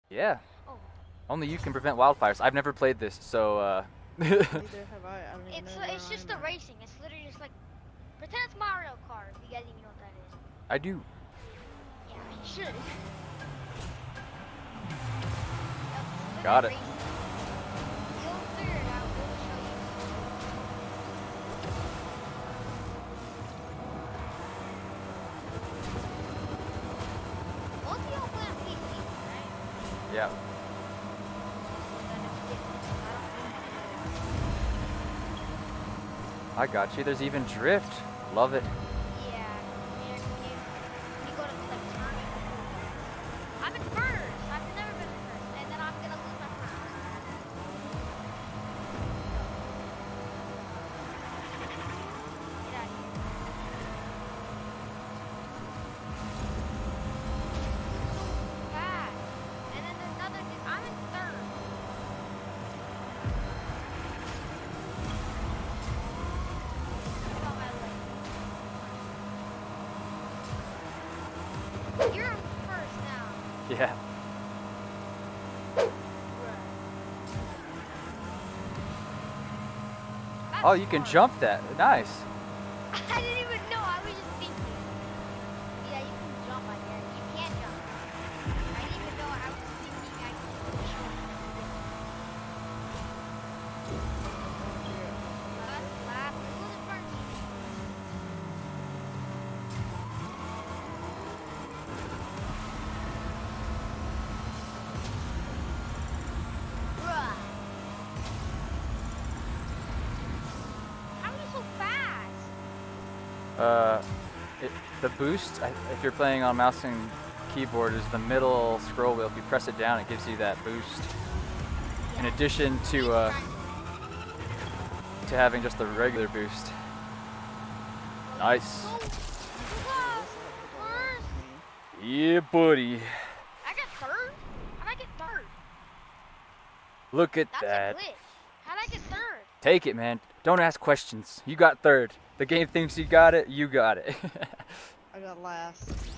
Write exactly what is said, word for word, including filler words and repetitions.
Yeah. Oh. Only you can prevent wildfires. I've never played this, so uh. Neither have I. I don't even It's know uh, where it's just I'm a at. racing. It's literally just like pretend it's Mario Kart. If you guys even know what that is. I do. Yeah, you should. Yep, Got it. racing. You'll figure it out. We'll show you. Both of y'all play on P C, right? Yeah. I got you. There's even drift. Love it. Yeah. You, you, you go to like turning. I'm in first. I've never been in first, and then I'm gonna lose my first. Get out of here. So fast. And then there's another dude. I'm in third. Look at my legs. You're in first now. Yeah. That's Oh, you can smart. jump that. Nice. I didn't even know. I was just thinking. Yeah, you can jump, I guess. You can jump. I didn't even know. I was just thinking I could jump. Last lap. Who was in front of me? Bruh. How are you so fast? Uh, it, the boost, I- if you're playing on mouse and keyboard, is the middle scroll wheel. If you press it down, it gives you that boost. In addition to uh, to having just the regular boost. Nice. Go. Go. First. Yeah, buddy. I got third? How'd I get third? Look at That's that. a glitch. How'd I get third? Take it, man. Don't ask questions. You got third. The game thinks you got it. You got it. I got last.